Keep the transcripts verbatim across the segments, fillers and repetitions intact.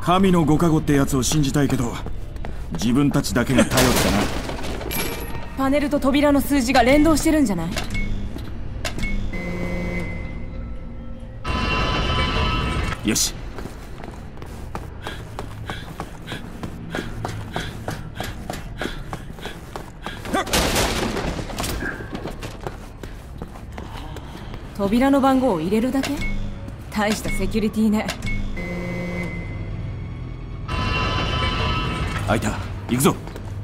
神のご加護ってやつを信じたいけど、自分たちだけが頼ってな。 パネルと扉の数字が連動してるんじゃない？ よし。 扉の番号を入れるだけ？大したセキュリティね。 開いた。行くぞ。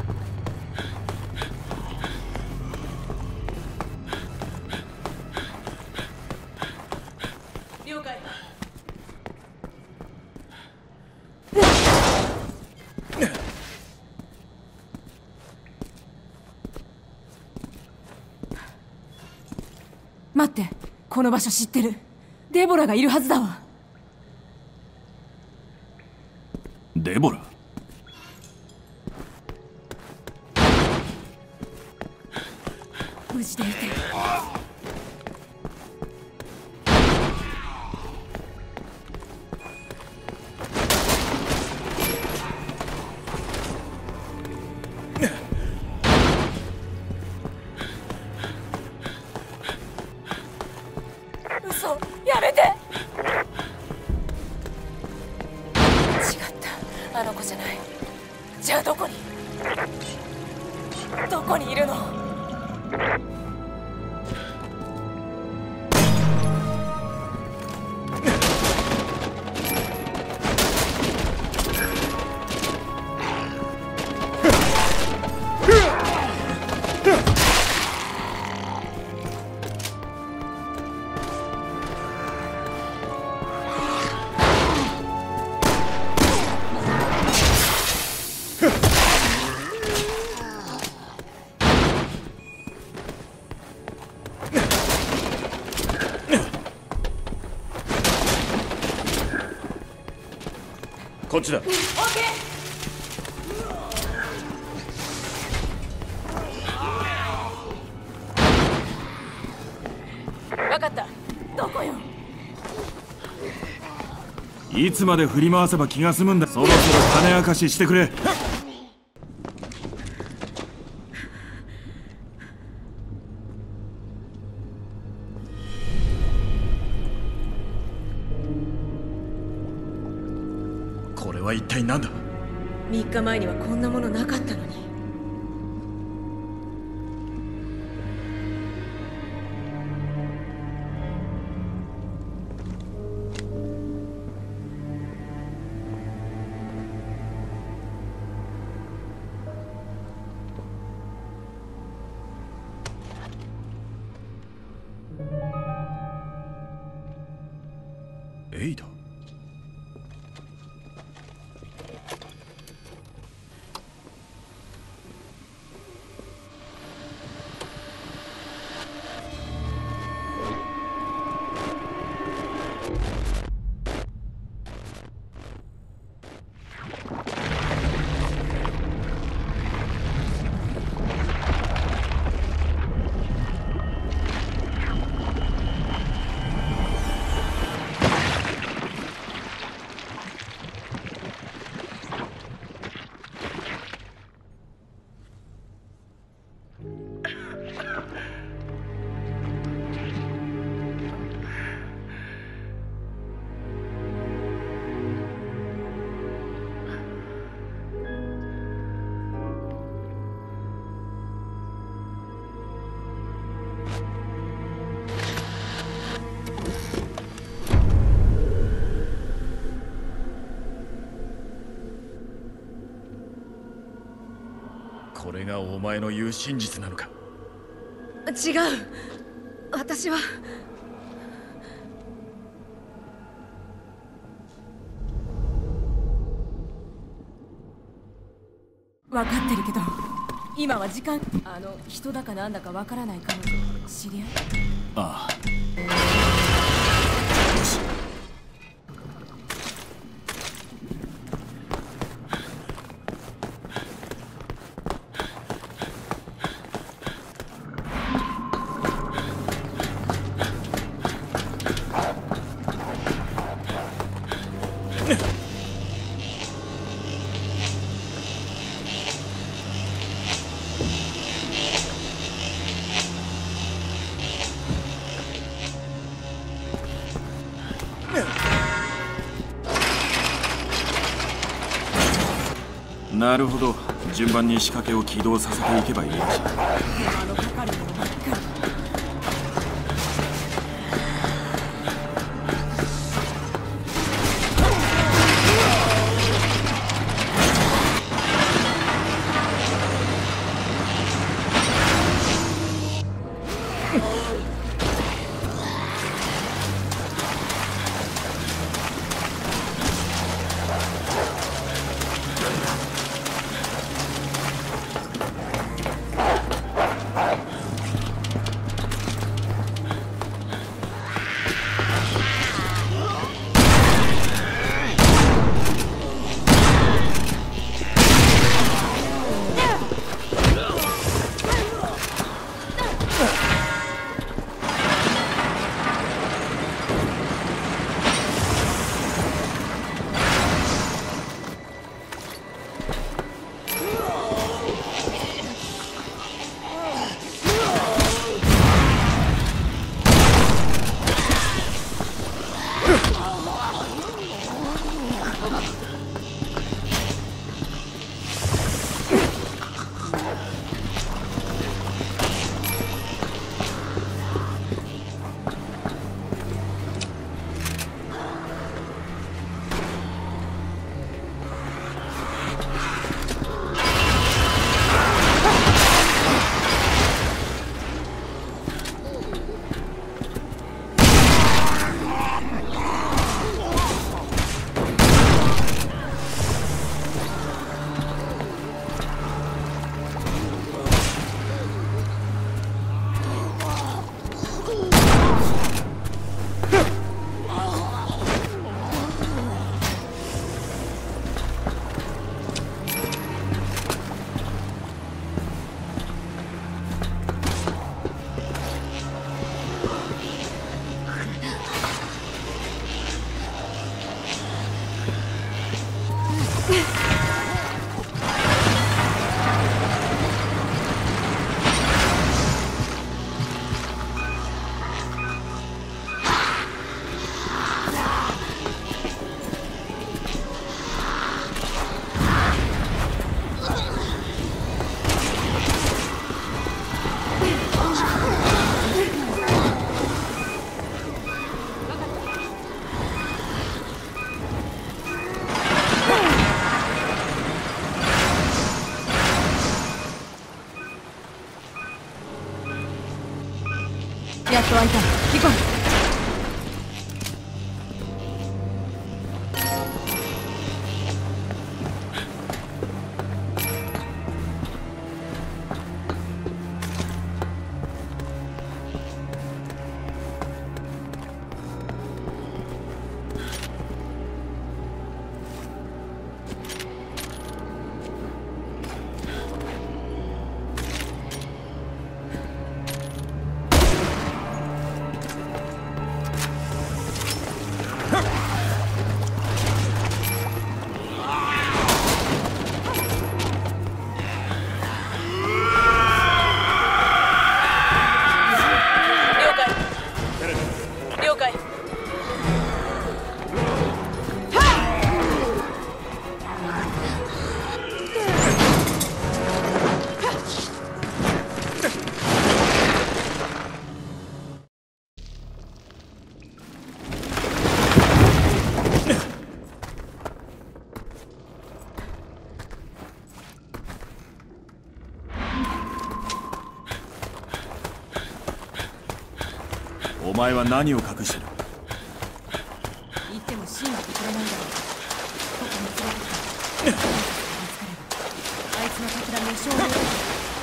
了解。待って、この場所知ってる。デボラがいるはずだわ。 デボラ？ 無事でいて。嘘、やめて。違った、あの子じゃない。じゃあどこにどこにいるの？ こっちだ。 オッケー。分かった。どこよ？ いつまで振り回せば気が済むんだ。そろそろ金明かししてくれ。これは一体何だ？ みっかまえにはこんなものなかったのに。 エイダ？これがお前の言う真実なのか？ 違う。私は分かってるけど、今は時間。あの人だかなんだかわからない彼女、知り合い？ ああ。よし。 なるほど、順番に仕掛けを起動させていけばいいらしい。 手間のかかるものばっかり。やっと開いた。行こう。 お前は何を隠してる？ 言っても信じてくれないだろう。ここに連れてきた。あいつの企みを証明だ。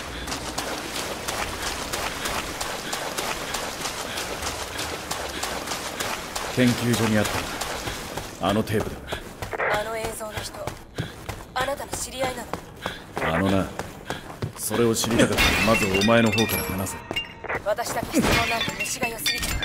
研究所にあったあのテープだ。 あの映像の人、あなたの知り合いなの？ あのな、それを知りたかったらまずお前の方から話せ。 私だけ質問なんて虫が良すぎて。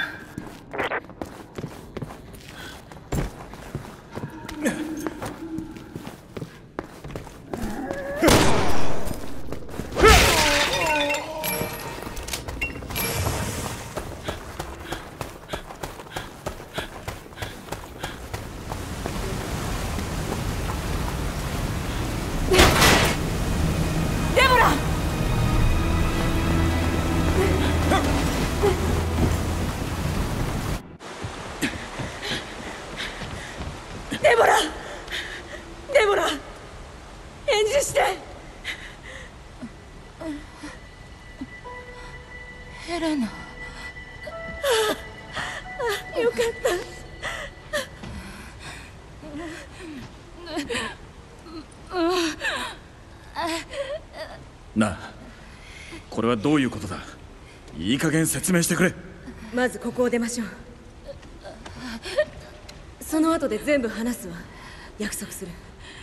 デボラデボラ返事して。 ヘレナ。 よかった。 なあ、これはどういうことだ。いい加減説明してくれ。 まずここを出ましょう。その後で全部話すわ。約束する。